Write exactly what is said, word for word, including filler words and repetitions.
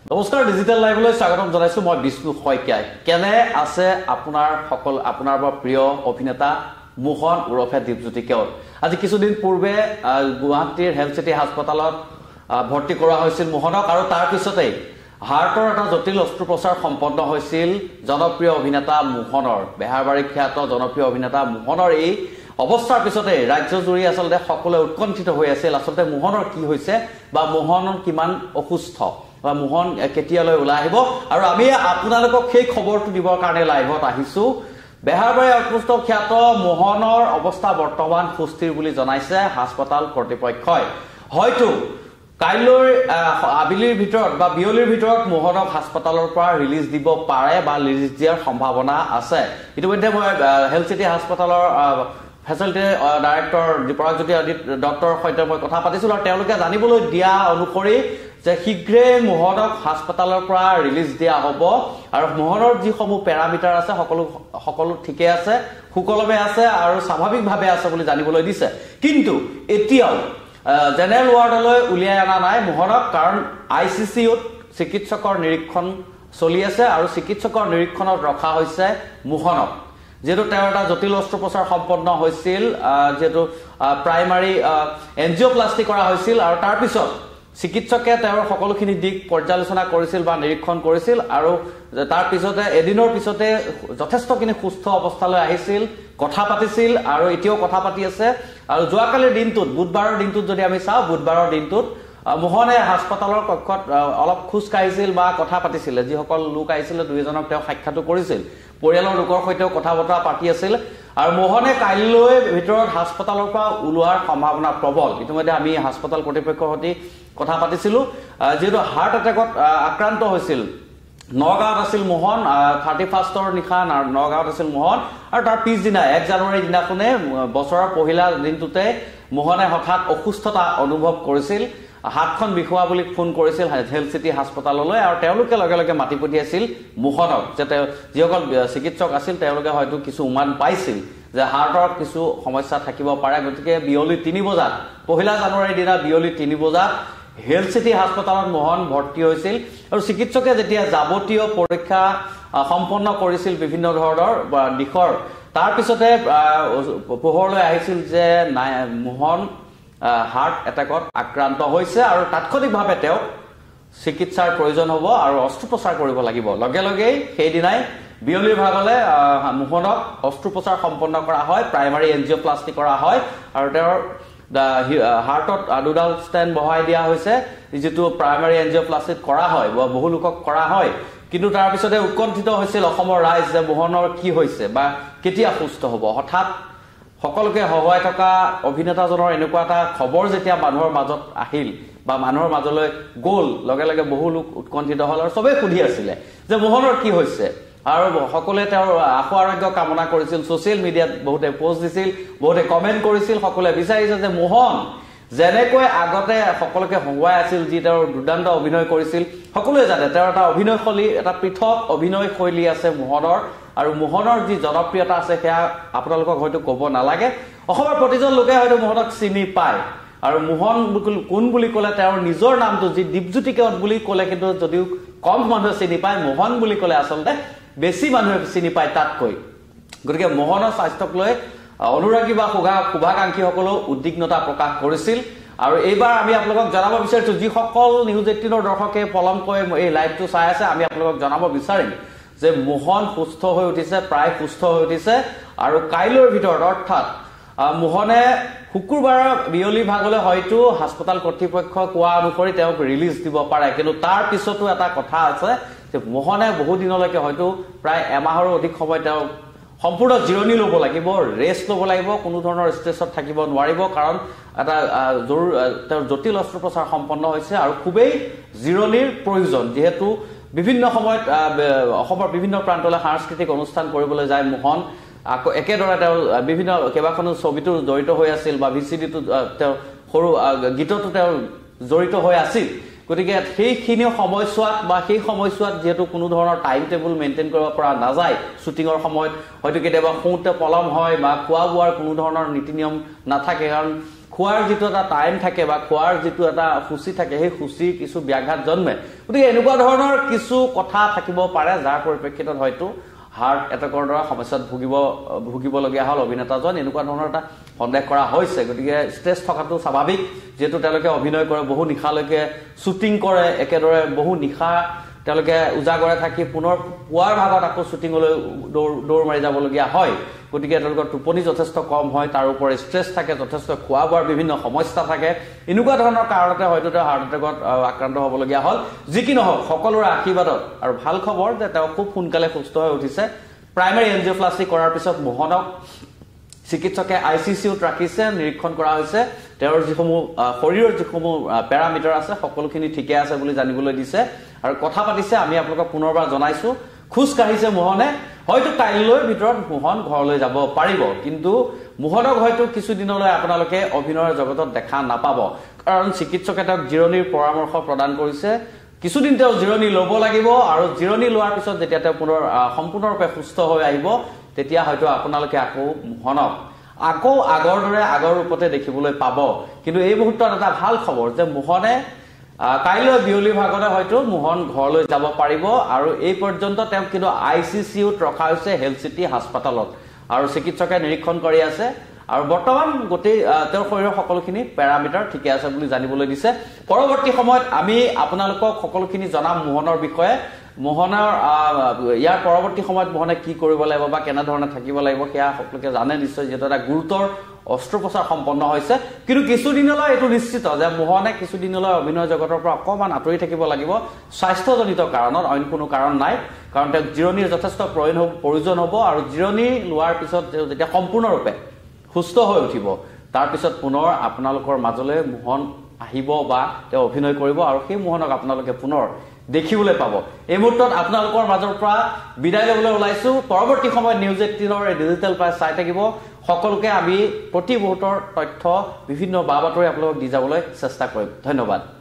নমস্কাৰ ডিজিটেল লাইভলৈ স্বাগতম জনাইছো মই বিষ্ণু শইকীয়াই কেনে আছে আপোনাৰ সকল আপোনাৰ প্ৰিয় অভিনেতা মোহন উৰফে দীপজ্যোতি কেওট আজি কিছুদিন পূৰ্বে গুৱাহাটীৰ হেলথ চিটি হাস্পতালত ভৰ্তি কৰা হৈছিল মোহনক আৰু তাৰ পিছতে হাৰ্টৰ এটা জটিল অস্ত্ৰোপচাৰ সম্পন্ন হৈছিল জনপ্ৰিয় অভিনেতা মোহনৰ বেহাৰবাৰী খ্যাত জনপ্ৰিয় অভিনেতা মোহনৰ এই অৱস্থাৰ পিছতে ৰাজ্যজুৰি আসলতে সকলোৱে উৎকণ্ঠিত হৈ আছিল আসলতে মোহনৰ কি হৈছে বা মোহনৰ কিমান অসুস্থ বা মোহন কেতিয়ালৈ ওলাই আহিব আৰু আমি আপোনালোকক সেই খবৰটো দিবৰ কাৰণে লাইভত আহিছো বেহাৰবাৰী অস্ত্ৰোপচাৰ খ্যাত মোহনৰ অৱস্থা বৰ্তমান সুস্থিৰ বুলি জনাইছে হাস্পতাল কৰ্তৃপক্ষই হয়তো কাইলৈ আবিলিৰ ভিতৰত বা বিয়লিৰ ভিতৰত মোহনক হাস্পতালৰ পৰা ৰিলিজ দিব পাৰে বা ৰিলিজ দিয়াৰ সম্ভাৱনা আছে ইতিমধ্যে মই হেলথ চিটি হাস্পতালৰ ফেচিলিটি ডাইৰেক্টৰ দীপৰাজজ্যোতি আদিত ডক্টৰৰ সৈতে মই কথা পাতিছিলো আৰু তেওঁলোকে জানিবলৈ দিয়া অনুসৰি যে শীঘ্ৰে মোহনক হাস্পতালৰ পৰা ৰিলিজ দিয়া হ'ব আৰু মোহনৰ যিসমূহ পেৰামিটাৰ আছে সকলো সকলো ঠিকে আছে সুকলমে আছে আৰু স্বাভাৱিকভাৱে আছে বুলি জানিবলৈ দিছে কিন্তু এতিয়াও জেনেৰেল ৱাৰ্ডলৈ উলিয়াই অনা নাই মোহনক কাৰণ আইচিচিউত চিকিৎসকৰ নিৰীক্ষণ চলি আছে আৰু চিকিৎসকৰ নিৰীক্ষণত ৰখা হৈছে মোহনক যেটো তেওঁ এটা জটিল অস্ত্ৰোপচাৰ সম্পন্ন হৈছিল যেটো প্ৰাইমাৰী এনজিওপ্লাষ্টি কৰা হৈছিল আৰু তাৰ পিছত চিকিৎসকে তেওঁৰ সকলোখিনি দিক পৰ্যালোচনা কৰিছিল বা নিৰীক্ষণ কৰিছিল আৰু তাৰ পিছতে এদিনৰ পিছতে যথেষ্টখিনি সুস্থ অৱস্থালৈ আহিছিল কথা পাতিছিল আৰু এতিয়াও কথা পাতি আছে আৰু যোৱাকালিৰ দিনটোত বুধবাৰৰ দিনটোত যদি আমি চাওঁ বুধবাৰৰ দিনটোত মোহনে হাস্পতালৰ কক্ষত অলপ খুজ কাঢ়িছিল বা কথা পাতিছিল যিসকল লোক আহিছিল দুইজনক তেওঁ সাক্ষাৎ কৰিছিল পৰিয়ালৰ লোকৰ সৈতে কথা বতৰা পাতি আছিল আৰু মোহনে কাইলৈ ভিতৰত হাস্পতালৰ পৰা ওলোৱাৰ সম্ভাৱনা প্ৰবল ইতিমধ্যে আমি হাস্পতাল কৰ্তৃপক্ষৰ সৈতে কথা পাতিছিলো যেটো হাৰ্ট এটাকত আক্ৰান্ত হৈছিল নগাঁৱত আছিল মোহন থাৰ্টি ফাৰ্ষ্টৰ নিশা নগাঁৱত আছিল মোহন আৰু তাৰ পিছদিনা এক জানুৱাৰী দিনাখনে বছৰৰ পহিলা দিনটোতে মোহনে হঠাৎ অসুস্থতা অনুভৱ কৰিছিল হাতখন বিখোৱা বুলি ফোন কৰিছিল হেলথ চিটি হাস্পতাললৈ আৰু তেওঁলোকে লগে লগে মাতি পঠিয়াইছিল মোহনক যে যিসকল চিকিৎসক আছিল তেওঁলোকে হয়তো কিছু উমান পাইছিল যে হাৰ্টৰ কিছু সমস্যা থাকিব পাৰে গতিকে বিয়লি তিনি বজাত পহিলা জানুৱাৰীৰ দিনা বিয়লি তিনি বজাত হেলথ চিটি হাস্পতালত মোহন ভৰ্তি হৈছিল আৰু চিকিৎসকে যেতিয়া যাৱতীয় পৰীক্ষা সম্পন্ন কৰিছিল বিভিন্ন ধৰণৰ দিশৰ তাৰ পিছতে পোহৰলৈ আহিছিল যে মোহন হাৰ্ট এটাকত আক্ৰান্ত হৈছে আৰু তাৎক্ষণিকভাৱে তেওঁ চিকিৎসাৰ প্ৰয়োজন হ'ব আৰু অস্ত্ৰোপচাৰ কৰিব লাগিব লগে লগে সেই দিনাই বিয়লিৰ ভাগলৈ মোহনক অস্ত্ৰোপচাৰ সম্পন্ন কৰা হয় প্ৰাইমাৰী এনজিওপ্লাষ্টি কৰা হয় আৰু তেওঁৰ হাৰ্টত দুডাল ষ্টেণ্ড বহাই দিয়া হৈছে যিটো প্ৰাইমাৰী এনজিওপ্লাষ্টিত কৰা হয় বা বহু লোকক কৰা হয় কিন্তু তাৰ পিছতে উৎকণ্ঠিত হৈছিল অসমৰ ৰাইজ যে মোহনৰ কি হৈছে বা কেতিয়া সুস্থ হ'ব হঠাৎ সকলোকে হৱাই থকা অভিনেতাজনৰ এনেকুৱা এটা খবৰ যেতিয়া মানুহৰ মাজত আহিল বা মানুহৰ মাজলৈ গ'ল লগে লগে বহু লোক উৎকণ্ঠিত হ'ল আৰু সবে সুধি আছিলে যে মোহনৰ কি হৈছে আৰু সকলোৱে তেওঁৰ আশু আৰোগ্য কামনা কৰিছিল ছ'চিয়েল মিডিয়াত বহুতে পোষ্ট দিছিল বহুতে কমেণ্ট কৰিছিল সকলোৱে বিচাৰিছে যে মোহন যেনেকৈ আগতে সকলোকে হৱাই আছিল যি তেওঁৰ দুৰ্দান্ত অভিনয় কৰিছিল সকলোৱে জানে তেওঁৰ এটা অভিনয় শৈলী এটা পৃথক অভিনয় শৈলী আছে মোহনৰ আৰু মোহনৰ যি জনপ্ৰিয়তা আছে সেয়া আপোনালোকক হয়তো ক'ব নালাগে অসমৰ প্ৰতিজন লোকে হয়তো মোহনক চিনি পায় আৰু মোহন কোন বুলি ক'লে তেওঁৰ নিজৰ নামটো যি দীপজ্যোতি কেওট বুলি ক'লে কিন্তু যদিও কম মানুহে চিনি পায় মোহন বুলি ক'লে আচলতে বেছি মানুহে চিনি পায় তাতকৈ গতিকে মোহনৰ স্বাস্থ্যক লৈ অনুৰাগী বা শুভাকাংক্ষীসকলেও উদ্বিগ্নতা প্ৰকাশ কৰিছিল আৰু এইবাৰ আমি আপোনালোকক জনাব বিচাৰিছো যিসকল নিউজ এইটিনৰ দৰ্শকে পলমকৈ এই লাইভটো চাই আছে আমি আপোনালোকক জনাব বিচাৰিম যে মোহন সুস্থ হৈ উঠিছে প্ৰায় সুস্থ হৈ উঠিছে আৰু কাইলৈৰ ভিতৰত অৰ্থাৎ মোহনে শুকুৰবাৰৰ বিয়লি ভাগলৈ হয়তো হাস্পতাল কৰ্তৃপক্ষ কোৱা অনুসৰি তেওঁক ৰিলিজ দিব পাৰে কিন্তু তাৰ পিছতো এটা কথা আছে যে মোহনে বহু দিনলৈকে হয়তো প্ৰায় এমাহৰো অধিক সময় তেওঁ সম্পূৰ্ণ জিৰণি ল'ব লাগিব ৰেষ্ট ল'ব লাগিব কোনো ধৰণৰ ষ্ট্ৰেছত থাকিব নোৱাৰিব কাৰণ এটা তেওঁৰ জটিল অস্ত্ৰোপচাৰ সম্পন্ন হৈছে আৰু খুবেই জিৰণিৰ প্ৰয়োজন যিহেতু বিভিন্ন সময়ত অসমৰ বিভিন্ন প্ৰান্তলৈ সাংস্কৃতিক অনুষ্ঠান কৰিবলৈ যায় মোহন আকৌ একেদৰে তেওঁ বিভিন্ন কেইবাখনো ছবিটো জড়িত হৈ আছিল বা ভিচিডিটো তেওঁ সৰু গীততো তেওঁ জড়িত হৈ আছিল গতিকে সেইখিনি সময়ছোৱাত বা সেই সময়ছোৱাত যেহেতু কোনো ধৰণৰ টাইম টেবুল মেইনটেইন কৰিব পৰা নাযায় শুটিঙৰ সময়ত হয়তো কেতিয়াবা শুওঁতে পলম হয় বা খোৱা বোৱাৰ কোনো ধৰণৰ নীতি নিয়ম নাথাকে কাৰণ খোৱাৰ যিটো এটা টাইম থাকে বা খোৱাৰ যিটো এটা সূচী থাকে সেই সূচী কিছু ব্যাঘাত জন্মে গতিকে এনেকুৱা ধৰণৰ কিছু কথা থাকিব পাৰে যাৰ পৰিপ্ৰেক্ষিতত হয়তো হাৰ্ট এটাকৰ দ্বাৰা সমস্যাত ভুগিব ভুগিবলগীয়া হ'ল অভিনেতাজন এনেকুৱা ধৰণৰ এটা সন্দেহ কৰা হৈছে গতিকে ষ্ট্ৰেছ থকাটো স্বাভাৱিক যেহেতু তেওঁলোকে অভিনয় কৰে বহু নিশালৈকে শ্বুটিং কৰে একেদৰে বহু নিশা তেওঁলোকে উজাগৰে থাকি পুনৰ পুৱাৰ ভাগত আকৌ শ্বুটিঙলৈ দৌৰ মাৰি যাবলগীয়া হয় গতিকে তেওঁলোকৰ টোপনি যথেষ্ট কম হয় তাৰ ওপৰত ষ্ট্ৰেছ থাকে যথেষ্ট খোৱা বোৱাৰ বিভিন্ন সমস্যা থাকে এনেকুৱা ধৰণৰ কাৰণতে হয়তো তেওঁ হাৰ্ট এটেকত আক্ৰান্ত হ'বলগীয়া হ'ল যি কি নহওক সকলোৰে আশীৰ্বাদত আৰু ভাল খবৰ যে তেওঁ খুব সোনকালে সুস্থ হৈ উঠিছে প্ৰাইমেৰী এনজিঅপ্লাষ্টি কৰাৰ পিছত মোহনক চিকিৎসকে আই চি চি ইউত ৰাখিছে নিৰীক্ষণ কৰা হৈছে তেওঁৰ যিসমূহ শৰীৰৰ যিসমূহ পেৰামিটাৰ আছে সকলোখিনি ঠিকে আছে বুলি জানিবলৈ দিছে আৰু কথা পাতিছে আমি আপোনালোকক পুনৰবাৰ জনাইছো খুজ কাঢ়িছে মোহনে হয়তো কাইলৈৰ ভিতৰত মোহন ঘৰলৈ যাব পাৰিব কিন্তু মোহনক হয়তো কিছু দিনলৈ আপোনালোকে অভিনয়ৰ জগতত দেখা নাপাব কাৰণ চিকিৎসকে তেওঁক জিৰণিৰ পৰামৰ্শ প্ৰদান কৰিছে কিছুদিন তেওঁ জিৰণি ল'ব লাগিব আৰু জিৰণি লোৱাৰ পিছত যেতিয়া তেওঁ পুনৰ সম্পূৰ্ণৰূপে সুস্থ হৈ আহিব তেতিয়া হয়তো আপোনালোকে আকৌ মোহনক আকৌ আগৰ দৰে আগৰ ৰূপতে দেখিবলৈ পাব কিন্তু এই মুহূৰ্তত এটা ভাল খবৰ যে মোহনে কাইলৈ বিয়লি ভাগতে হয়তো মোহন ঘৰলৈ যাব পাৰিব আৰু এই পৰ্যন্ত তেওঁ কিন্তু আই চি চি ইউত ৰখা হৈছে হেলথ চিটি হাস্পাতালত আৰু চিকিৎসকে নিৰীক্ষণ কৰি আছে আৰু বৰ্তমান গোটেই তেওঁৰ শৰীৰৰ সকলোখিনি পেৰামিটাৰ ঠিকে আছে বুলি জানিবলৈ দিছে পৰৱৰ্তী সময়ত আমি আপোনালোকক সকলোখিনি জনাম মোহনৰ বিষয়ে মোহনৰ ইয়াৰ পৰৱৰ্তী সময়ত মোহনে কি কৰিব লাগিব বা কেনে ধৰণে থাকিব লাগিব সেয়া সকলোকে জানে নিশ্চয় যেটো এটা গুৰুতৰ অস্ত্ৰোপচাৰ সম্পন্ন হৈছে কিন্তু কিছুদিনলৈ এটো নিশ্চিত যে মোহনে কিছুদিনলৈ অভিনয় জগতৰ পৰা অকমান আঁতৰি থাকিব লাগিব স্বাস্থ্যজনিত কাৰণত অইন কোনো কাৰণ নাই কাৰণ তেওঁ জিৰণিৰ যথেষ্ট প্ৰয়োজন হ'ব আৰু জিৰণি লোৱাৰ পিছত যেতিয়া সম্পূৰ্ণৰূপে সুস্থ হৈ উঠিব তাৰ পিছত পুনৰ আপোনালোকৰ মাজলৈ মোহন আহিব বা তেওঁ অভিনয় কৰিব আৰু সেই মোহনক আপোনালোকে পুনৰ দেখিবলৈ পাব এই মুহূৰ্তত আপোনালোকৰ মাজৰ পৰা বিদায় ল'বলৈ ওলাইছো পৰৱৰ্তী সময়ত নিউজ এইটিনৰ ডিজিটেল পাই চাই থাকিব সকলোকে আমি প্ৰতি মুহূৰ্তৰ তথ্য বিভিন্ন বা বাতৰি আপোনালোকক দি যাবলৈ চেষ্টা কৰিম ধন্যবাদ